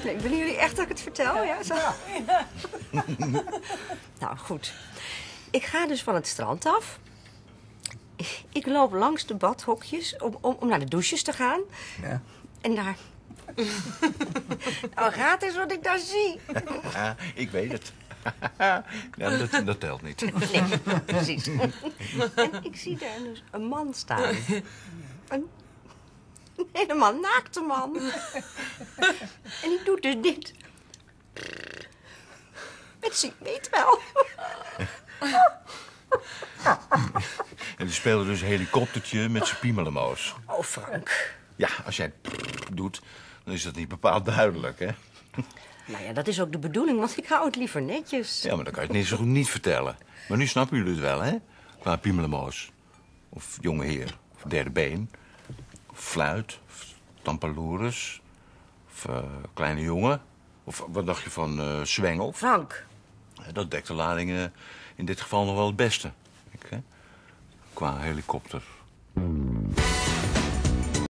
Nee, willen jullie echt dat ik het vertel? Ja, zo. Ja. Nou, goed. Ik ga dus van het strand af. Ik loop langs de badhokjes om naar de douches te gaan. Ja. En daar... Nou, raad eens wat ik daar zie. Ik weet het. Ja, dat telt niet. Nee, precies. En ik zie daar dus een man staan. Een helemaal naakte man. En die doet dus dit. Met zijn weet wel. En die speelde dus een helikoptertje met zijn piemelmoos. Oh, Frank. Ja, als jij doet, dan is dat niet bepaald duidelijk, hè? Nou ja, dat is ook de bedoeling, want ik hou het liever netjes. Ja, maar dan kan je het niet zo goed niet vertellen. Maar nu snappen jullie het wel, hè? Qua piemelmoos. Of jonge heer. Of derde been. Of fluit. Of tampaloerus. Of kleine jongen. Of wat dacht je van zwengel? Frank. Dat dekt de lading in dit geval nog wel het beste. Kijk, hè? Qua helikopter.